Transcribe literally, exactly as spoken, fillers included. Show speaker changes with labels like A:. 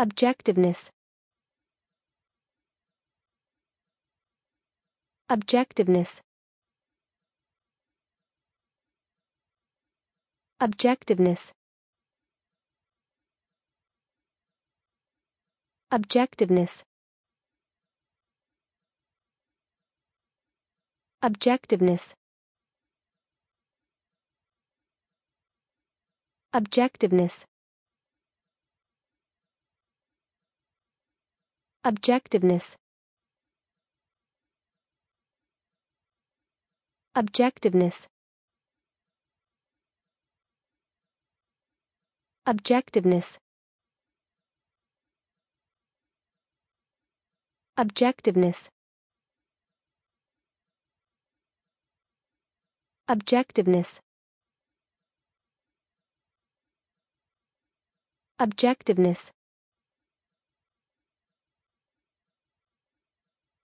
A: Objectiveness. Objectiveness. Objectiveness. Objectiveness. Objectiveness. Objectiveness. Objectiveness. Objectiveness. Objectiveness. Objectiveness. Objectiveness. Objectiveness.